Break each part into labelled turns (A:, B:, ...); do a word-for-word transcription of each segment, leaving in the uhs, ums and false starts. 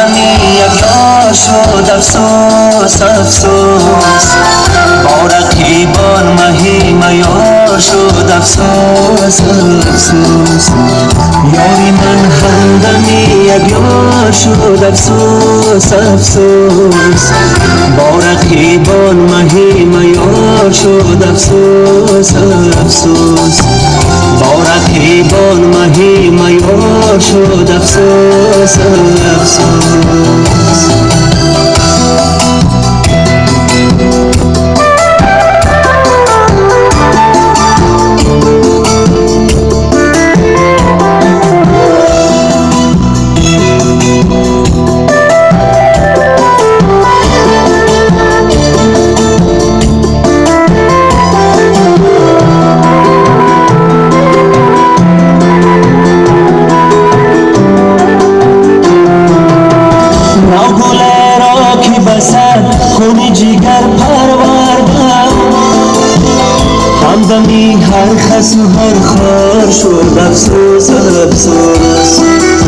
A: همدمی یک یار شد افسوس افسوس با رقیبان مهی میار شد افسوس افسوس یاری من همدمی یک یار شد افسوس افسوس با رقیبان مهی میار شد افسوس افسوس با رقیبان مهی میار شد افسوس افسوس خون جگر پروردم همدمی هر خس و هر خار شد افسوس افسوس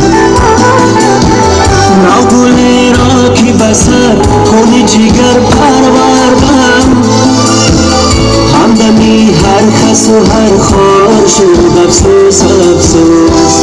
A: ناگلی را که بسر خون جگر پروردم همدمی هر خس و هر خار شد افسوس افسوس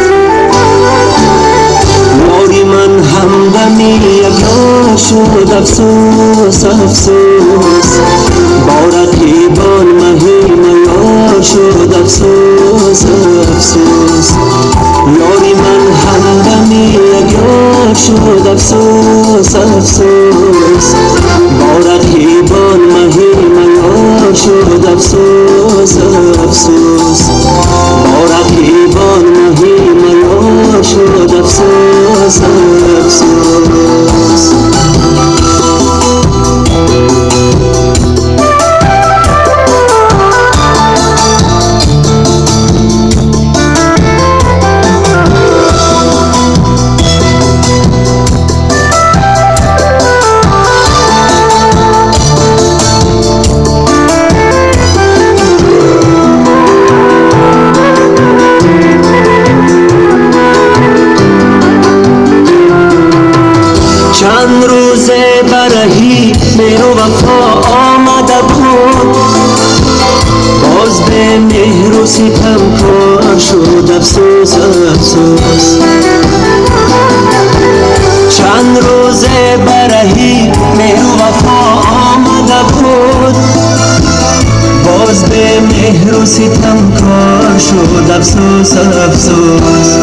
A: یاری من همدمی یک یار شد افسوس افسوس با رقیبان مهی میار شد افسوس افسوس یاری من همدمی یک یار شد افسوس افسوس با رقیبان مهی میار شد افسوس افسوس با رقیبان مهی میار شد افسوس افسوس چند روزه برهی مهر و وفا آمده بود باز به مهر و ستم کار شد افسوس افسوس چند روزه برهی مهر و وفا آمده بود باز به مهر و ستم کار شد افسوس افسوس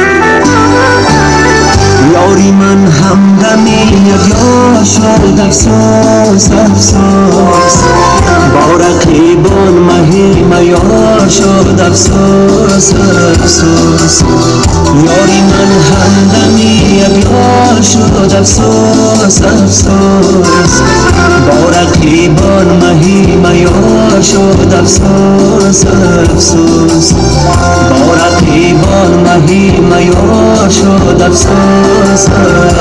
A: یاری من همدمی یک یار شد افسوس افسوس با رقیبان مهی میار شد افسوس افسوس یاری من همدمی یک یار شد افسوس افسوس با رقیبان مهی میار شد افسوس افسوس با رقیبان مهی میار شد افسوس